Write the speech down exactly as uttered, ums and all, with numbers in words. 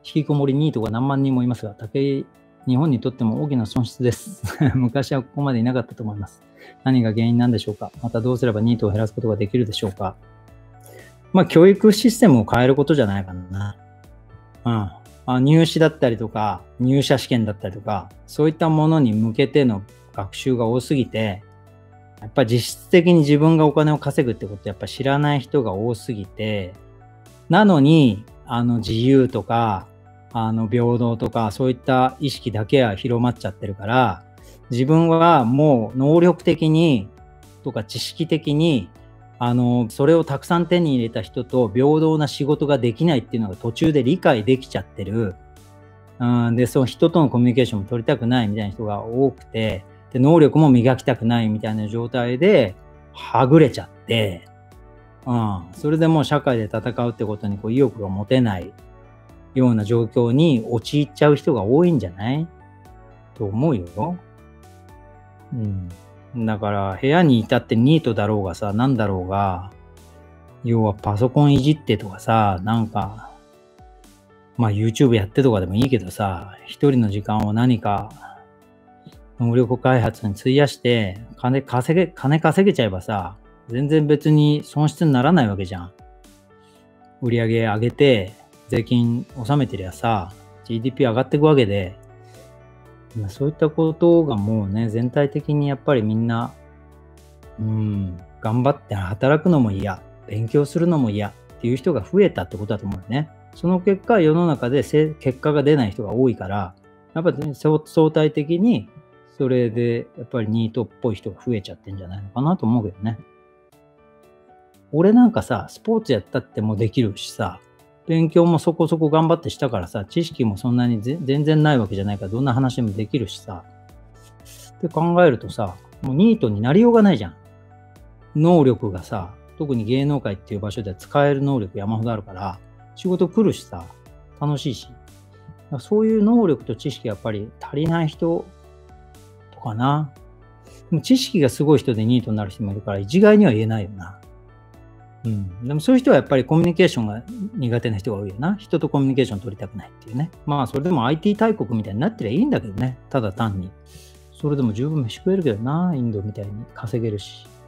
引きこもりニートが何万人もいますが、武井、日本にとっても大きな損失です。昔はここまでいなかったと思います。何が原因なんでしょうか。またどうすればニートを減らすことができるでしょうか。まあ、教育システムを変えることじゃないかな。うん。あ、入試だったりとか、入社試験だったりとか、そういったものに向けての学習が多すぎて、やっぱり実質的に自分がお金を稼ぐってことやっぱ知らない人が多すぎて、なのに、あの自由とか、あの平等とか、そういった意識だけは広まっちゃってるから、自分はもう能力的にとか知識的に、あの、それをたくさん手に入れた人と平等な仕事ができないっていうのが途中で理解できちゃってる。うん、で、その人とのコミュニケーションも取りたくないみたいな人が多くて、で、能力も磨きたくないみたいな状態で、はぐれちゃって、うん、それでもう社会で戦うってことにこう意欲が持てないような状況に陥っちゃう人が多いんじゃないと思うよ。うん。だから部屋にいたってニートだろうがさ、なんだろうが、要はパソコンいじってとかさ、なんか、まあ YouTube やってとかでもいいけどさ、一人の時間を何か能力開発に費やして金稼げ、金稼げちゃえばさ、全然別に損失にならないわけじゃん。売り上げ上げて、税金納めてりゃさ、ジーディーピー 上がっていくわけで、そういったことがもうね、全体的にやっぱりみんな、うん、頑張って働くのも嫌、勉強するのも嫌っていう人が増えたってことだと思うよね。その結果、世の中で結果が出ない人が多いから、やっぱり相対的に、それでやっぱりニートっぽい人が増えちゃってんじゃないのかなと思うけどね。俺なんかさ、スポーツやったってもできるしさ、勉強もそこそこ頑張ってしたからさ、知識もそんなに全然ないわけじゃないから、どんな話でもできるしさ。って考えるとさ、もうニートになりようがないじゃん。能力がさ、特に芸能界っていう場所では使える能力山ほどあるから、仕事来るしさ、楽しいし。そういう能力と知識がやっぱり足りない人とかな。でも知識がすごい人でニートになる人もいるから、一概には言えないよな。うん。でもそういう人はやっぱりコミュニケーションが苦手な人が多いよな。人とコミュニケーション取りたくないっていうね。まあそれでも アイティー 大国みたいになってりゃいいんだけどね。ただ単に。それでも十分飯食えるけどな。インドみたいに稼げるし。